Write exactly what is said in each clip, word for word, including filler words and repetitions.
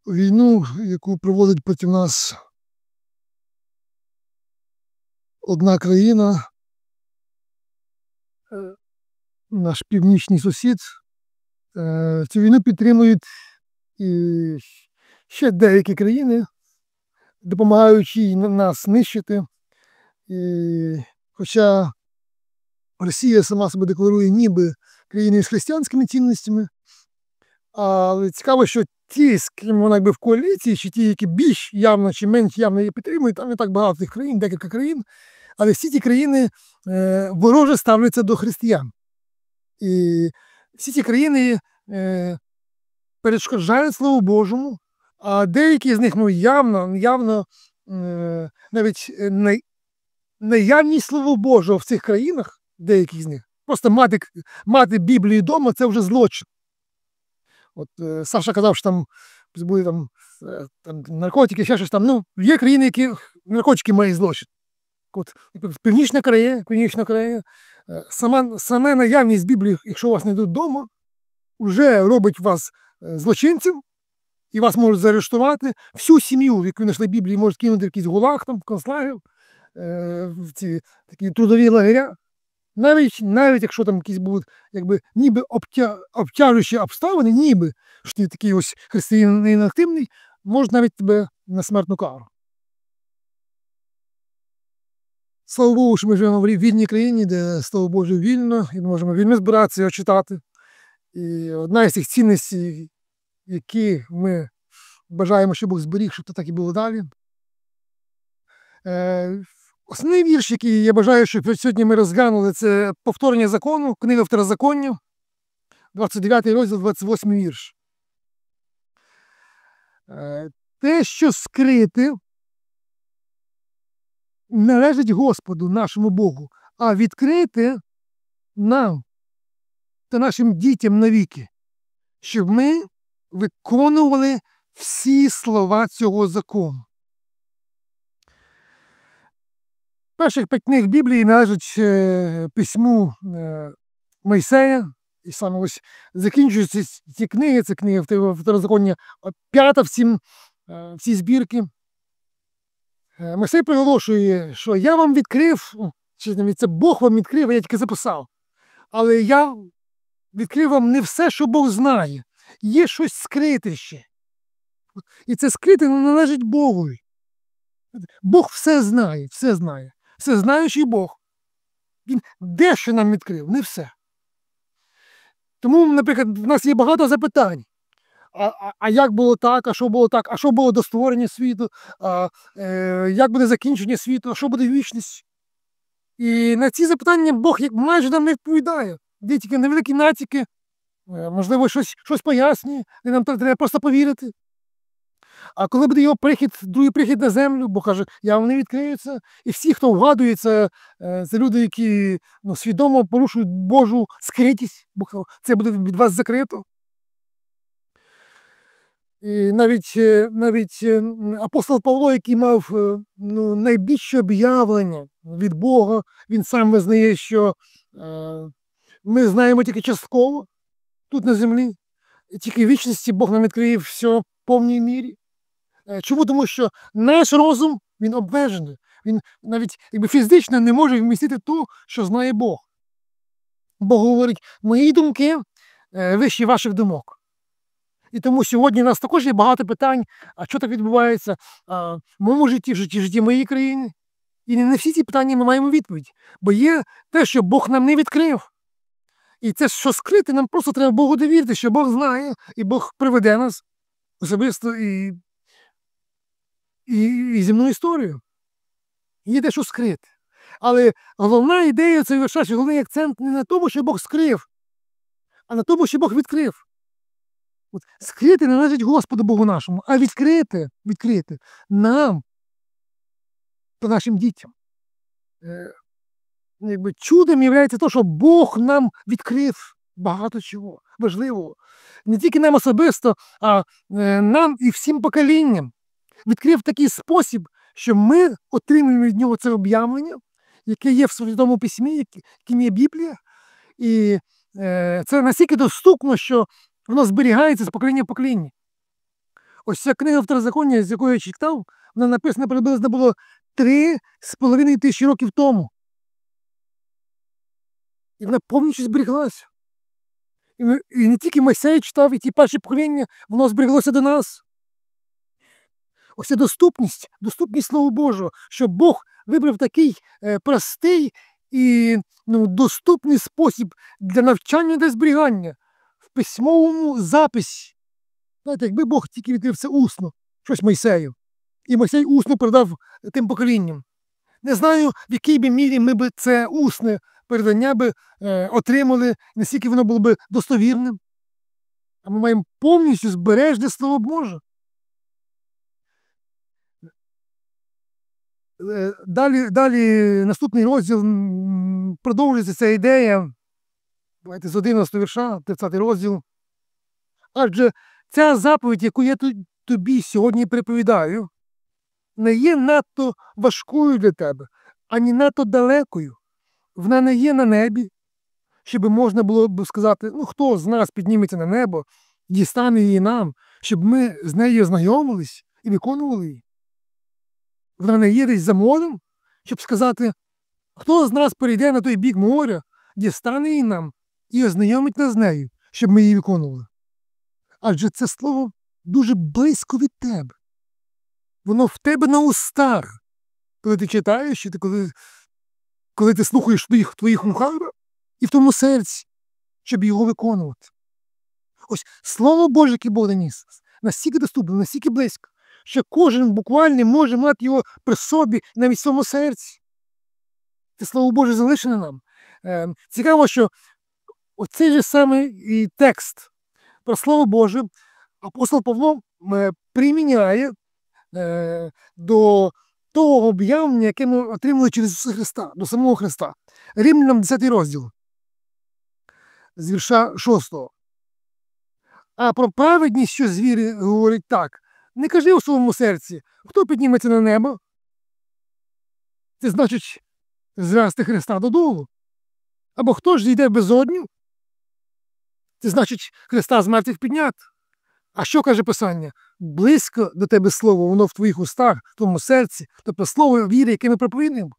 Війну, яку проводить проти нас одна країна, е, наш північний сусід, е, цю війну підтримують і ще деякі країни, допомагаючи й нас нищити. І хоча Росія сама себе декларує ніби країною з християнськими цінностями, але цікаво, що ті, з ким вона якби в коаліції, чи ті, які більш явно чи менш явно її підтримують, там не так багато тих країн, декілька країн, але всі ті країни е, вороже ставляться до християн. І всі ці країни е, перешкоджають Слову Божому, а деякі з них ну, явно, явно е, навіть най, наявність Слова Божого в цих країнах, деяких з них, просто мати, мати Біблію вдома – це вже злочин. От е, Саша казав, що там були там, е, там наркотики, ще щось там. Ну, є країни, які наркотики мають злочин. От, Північна Корея, Північна Корея, е, сама, саме наявність Біблії, якщо у вас не йдуть вдома, вже робить вас е, злочинцем, і вас можуть заарештувати. Всю сім'ю, яку знайшли Біблії, можуть кинути в якийсь гулаг, там, в концлагер, е, в ці такі трудові лагеря. Навіть, навіть якщо там якісь будуть якби, ніби обтя... обтяжуючі обставини, ніби, що ти такий ось християнин активний, можуть навіть тебе на смертну кару. Слава Богу, що ми живемо в вільній країні, де, Слово Боже, вільно, і ми можемо вільно збиратися, його читати. І одна із цих цінностей, які ми бажаємо, щоб Бог зберіг, щоб це так і було далі. Е... Основний вірш, який я бажаю, щоб сьогодні ми розглянули, це повторення закону, книга Второзаконня, двадцять дев'ятий розділ, двадцять восьмий вірш. Те, що скрите, належить Господу, нашому Богу, а відкрите нам та нашим дітям навіки, щоб ми виконували всі слова цього закону. Перших п'ять книг Біблії належать е, письму е, Мойсея, і саме ось закінчуються ці книги, це книги Второзаконня, п'ята в, цім, е, в цій збірці. Е, Мойсей приголошує, що я вам відкрив, чи це Бог вам відкрив, а я тільки записав. Але я відкрив вам не все, що Бог знає. Є щось скрите ще. І це скрите не належить Богові. Бог все знає, все знає. Всезнаючий Бог. Він дещо нам відкрив, не все. Тому, наприклад, в нас є багато запитань. А, а, а як було так, а що було так, а що було до створення світу, а, е, як буде закінчення світу, а що буде вічність? І на ці запитання Бог майже нам не відповідає. Де тільки невеликі натяки, можливо, щось, щось пояснює, де нам треба просто повірити. А коли буде його прихід, другий прихід на землю, Бог каже, я вам не відкрию це. І всі, хто вгадує, це, це люди, які ну, свідомо порушують Божу скритість. Бог каже, це буде від вас закрито. І навіть, навіть апостол Павло, який мав ну, найбільше об'явлення від Бога, він сам визнає, що е, ми знаємо тільки частково тут на землі. І тільки в вічності Бог нам відкриє все в повній мірі. Чому? Тому що наш розум, він обмежений. Він навіть якби, фізично не може вмістити те, що знає Бог. Бог говорить, мої думки вищі ваших думок. І тому сьогодні у нас також є багато питань, а що так відбувається в моєму житті, в житті, в житті моєї країни. І не на всі ці питання ми маємо відповідь. Бо є те, що Бог нам не відкрив. І це, що скрите, нам просто треба Богу довірити, що Бог знає, і Бог приведе нас особисто і І, і земну історію. Є те, що скрите. Але головна ідея цієї верша, головний акцент не на тому, що Бог скрив, а на тому, що Бог відкрив. От, скрите не належить Господу Богу нашому, а відкрите, відкрите нам та нашим дітям. Е, якби чудом є те, що Бог нам відкрив багато чого важливого. Не тільки нам особисто, а е, нам і всім поколінням. Відкрив такий спосіб, що ми отримуємо від нього це об'явлення, яке є в Святому Письмі, яким є Біблія. І е, це настільки доступно, що воно зберігається з покоління в покоління. Ось ця книга Второзаконня, з якої я читав, вона написана приблизно було три з половиною тисячі років тому. І вона повністю зберіглася. І, ми, і не тільки Мойсей читав, і ті перші покоління, воно зберіглося до нас. Ось це доступність, доступність Слова Божого, що Бог вибрав такий е, простий і ну, доступний спосіб для навчання та зберігання в письмовому записі. Знаєте, якби Бог тільки відкрив це усно, щось Мойсею, і Мойсей усно передав тим поколінням. Не знаю, в якій би мірі ми б це усне передання би е, отримали, наскільки воно було б достовірним. А ми маємо повністю збережне Слово Боже. Е, Далі, далі наступний розділ м, продовжується ця ідея. Давайте з одинадцятого вірша, тридцятий розділ. Адже ця заповідь, яку я тобі сьогодні приповідаю, не є надто важкою для тебе, ані надто далекою. Вона не є на небі, щоб можна було б сказати, ну хто з нас підніметься на небо, дістане її нам, щоб ми з нею ознайомились і виконували її. Вона не є десь за морем, щоб сказати, хто з нас перейде на той бік моря, дістане її нам і ознайомить нас з нею, щоб ми її виконували. Адже це слово дуже близько від тебе. Воно в тебе на устах. Коли ти читаєш, і ти коли, коли ти слухаєш твоїх, твоїх ухах і в тому серці, щоб його виконувати. Ось Слово Боже, яке Бог наніс, настільки доступне, настільки близько, що кожен буквально може мати його при собі навіть в своєму серці. Це Слово Боже залишене нам. Е, цікаво, що оцей же самий і текст про Слово Боже апостол Павло е, приміняє е, до того об'явлення, яке ми отримали через Ісуса Христа, до самого Христа. Римлянам десятий розділ, з вірша шостого. А про праведність, що з віри, говорить так. Не кажи у своєму серці, хто підніметься на небо? Це значить звести Христа додолу. Або хто ж зійде в безодню? Це значить Христа з мертвих підняти. А що каже Писання? Близько до тебе слово, воно в твоїх устах, в твоєму серці, тобто слово віри, яке ми проповідуємо.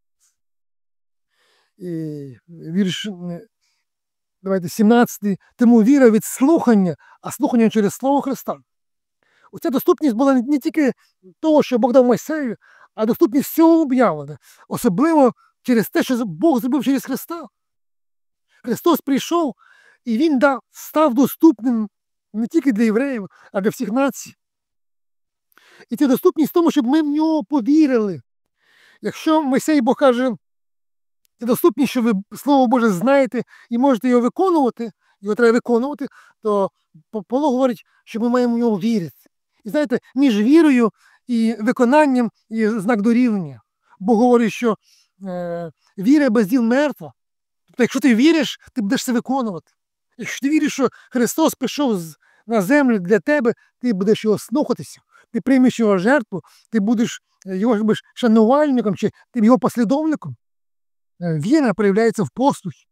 І вірш, давайте, сімнадцятий. Тому віра від слухання, а слухання через Слово Христа. Оця доступність була не тільки того, що Бог дав Мойсею, а доступність всього об'явлення. Особливо через те, що Бог зробив через Христа. Христос прийшов, і Він дав, став доступним не тільки для євреїв, а для всіх націй. І ця доступність в тому, щоб ми в нього повірили. Якщо Мойсей Бог каже, це доступність, що ви Слово Боже знаєте і можете його виконувати, його треба виконувати, то Павло говорить, що ми маємо в нього вірити. І знаєте, між вірою і виконанням є знак дорівняння. Бог говорить, що е, віра без діл мертва. Тобто, якщо ти віриш, ти будеш це виконувати. Якщо ти віриш, що Христос прийшов з, на землю для тебе, ти будеш його слухатися, ти приймеш його жертву, ти будеш його будеш шанувальником чи ти його послідовником. Е, віра проявляється в послухі.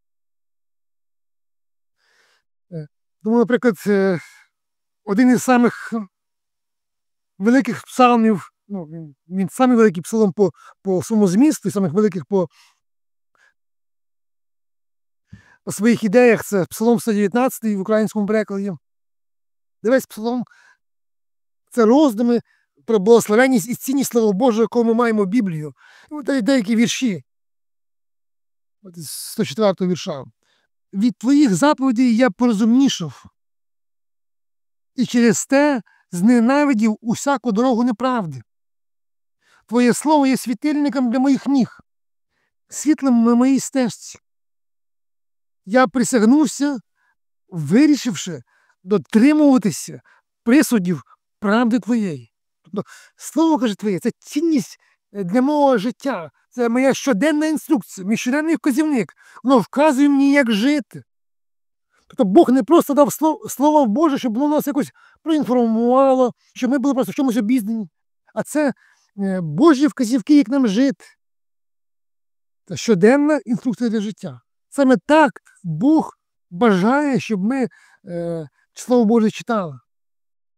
Е, тому, наприклад, е, один із самих великих псалмів, ну, він, він самий великий псалом по, по своєму змісту, і самих великих по, по своїх ідеях, це Псалом сто дев'ятнадцятий в українському перекладі. Дивись, псалом – це роздуми про благословенність і цінність Слова Божого, яку ми маємо в Біблію. І деякі вірші. От із сто четвертого вірша. Від твоїх заповідей я порозумнішав, і через те зненавидів усяку дорогу неправди. Твоє слово є світильником для моїх ніг, світлом на моїй стежці. Я присягнувся, вирішивши дотримуватися присудів правди твоєї. Тобто, слово, каже, твоє, це цінність для мого життя, це моя щоденна інструкція, мій щоденний вказівник. Воно вказує мені, як жити. Тобто Бог не просто дав слово, слово Боже, щоб воно нас якось проінформувало, щоб ми були просто в чомусь обізнані. А це е, Божі вказівки, як нам жити. Це щоденна інструкція для життя. Саме так Бог бажає, щоб ми е, Слово Боже читали.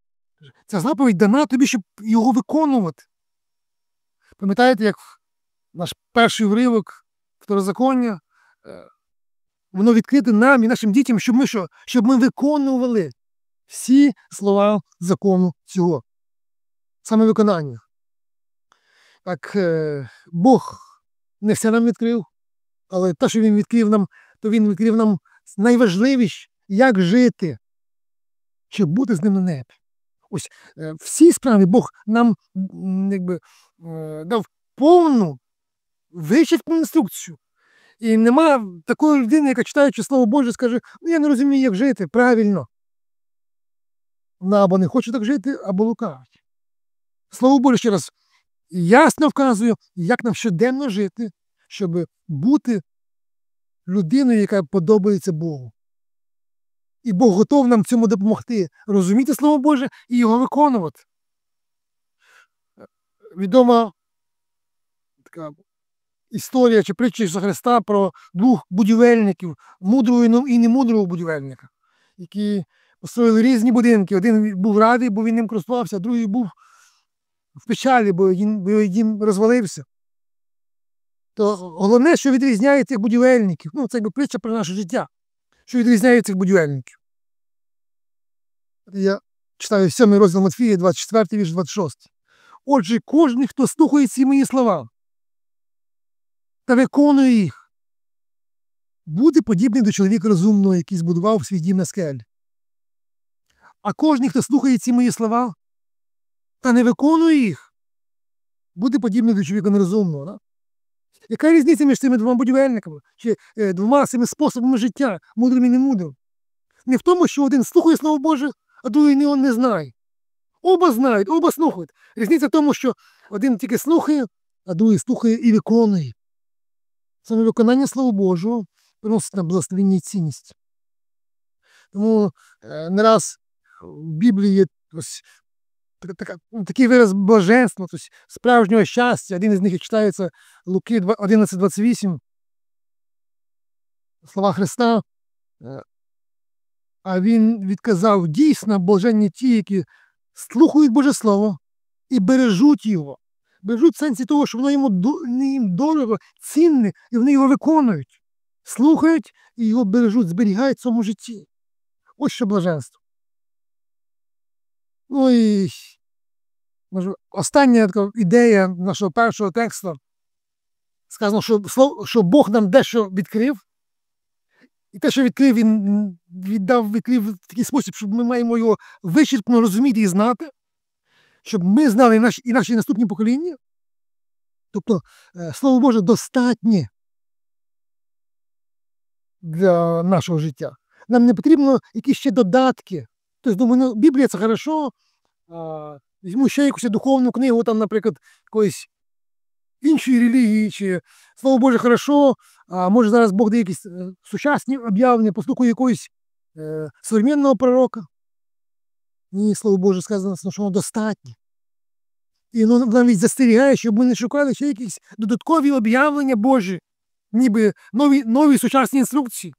Ця заповідь дана тобі, щоб його виконувати. Пам'ятаєте, як наш перший уривок Второзаконня, воно відкрите нам і нашим дітям, щоб ми що? Щоб ми виконували всі слова закону цього. Саме виконання. Так, Бог не все нам відкрив, але те, що Він відкрив нам, то Він відкрив нам найважливіше, як жити, щоб бути з ним на небі. Ось всі справи Бог нам якби, дав повну, вичерпну інструкцію. І нема такої людини, яка читаючи Слово Боже, скаже, ну я не розумію, як жити правильно. Вона або не хоче так жити, або лукавить. Слово Боже ще раз ясно вказує, як нам щоденно жити, щоб бути людиною, яка подобається Богу. І Бог готов нам в цьому допомогти. Розуміти Слово Боже і його виконувати. Відома така історія чи притча Ісуса Христа про двох будівельників, мудрого і немудрого будівельника, які построїли різні будинки. Один був радий, бо він ним користувався, а другий був в печалі, бо його дім розвалився. То головне, що відрізняє цих будівельників, ну це якби притча про наше життя, що відрізняє цих будівельників. Я читаю сьомий розділ Матфія, двадцять четвертий вірш, двадцять шостий. Отже, кожен, хто слухає ці мої слова та виконує їх, буде подібний до чоловіка розумного, який збудував свій дім на скелі. А кожен, хто слухає ці мої слова та не виконує їх, буде подібний до чоловіка нерозумного. Да? Яка різниця між цими двома будівельниками, чи е, двома цими способами життя, мудрим і немудрим? Не в тому, що один слухає Слово Боже, а другий не, не знає. Оба знають, оба слухають. Різниця в тому, що один тільки слухає, а другий слухає і виконує. Саме виконання Слова Божого приносить нам благословення і цінність. Тому е, не раз в Біблії є ось така, такий вираз блаженства, тобто справжнього щастя. Один із них читається Луки одинадцять двадцять вісім. Слова Христа. А він відказав, дійсно, блаженні ті, які слухають Боже Слово і бережуть його. Бережуть в сенсі того, що воно їм дорого, цінне, і вони його виконують. Слухають і його бережуть, зберігають в цьому житті. Ось що блаженство. Ну і може, остання така ідея нашого першого тексту. Сказано, що, що Бог нам дещо відкрив. І те, що відкрив, він віддав, відкрив в такий спосіб, щоб ми маємо його вичерпно розуміти і знати, щоб ми знали і наші, і наші наступні покоління. Тобто, Слово Боже достатнє для нашого життя. Нам не потрібно якісь ще додатки. Тобто, думаю, ну, Біблія – це хорошо, а, візьму ще якусь духовну книгу, там, наприклад, якоїсь іншої релігії, чи Слово Боже хорошо, а може зараз Бог дає якісь е, сучасні об'явлення, послухаю якогось е, современного пророка. Ні, Слово Боже сказано, що воно достатньо. І воно навіть застерігає, щоб ми не шукали ще якісь додаткові об'явлення Божі, ніби нові, нові сучасні інструкції.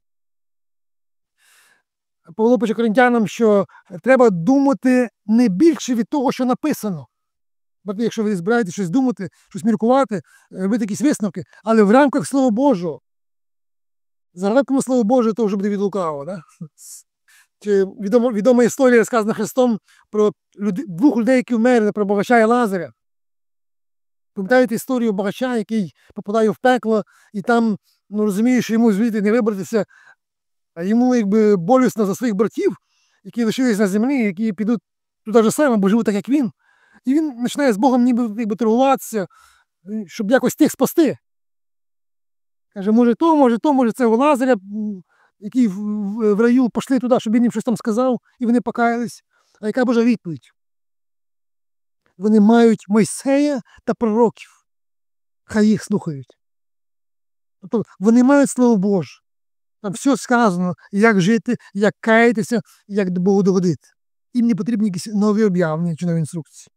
Павло пише Коринтянам, що треба думати не більше від того, що написано. Бо якщо ви збираєте щось думати, щось міркувати, робити якісь висновки, але в рамках Слова Божого. За рамками Слова Божого, то вже буде від лукавого. Да? Чи відома, відома історія, сказана Христом, про люди, двох людей, які вмерли, про багача і Лазаря. Пам'ятаєте історію багача, який попадає в пекло, і там, ну розуміє, що йому звідти не вибратися, а йому якби болісно за своїх братів, які лишились на землі, які підуть туди ж саме, бо живуть так, як він. І він починає з Богом ніби, ніби торгуватися, щоб якось тих спасти. Каже, може то, може то, може це у Лазаря, які в, в, в раю пішли туди, щоб він їм щось там сказав, і вони покаялись. А яка Божа відповідь? Вони мають Мойсея та пророків. Хай їх слухають. Тобто вони мають Слово Боже. Там все сказано, як жити, як каятися, як до Богу догодити. Їм не потрібні якісь нові об'явлення чи нові інструкції.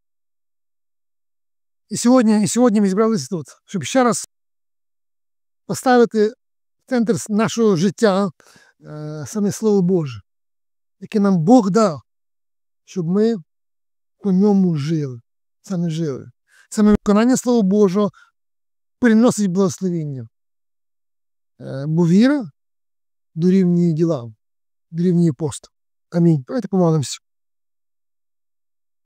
І сьогодні, і сьогодні ми зібралися тут, щоб ще раз поставити в центр нашого життя е, саме Слово Боже, яке нам Бог дав, щоб ми по ньому жили. Саме жили. Саме виконання Слова Божого приносить благословення. Е, Бо віра дорівнює ділам, дорівнює посту. Амінь. Давайте помолимося.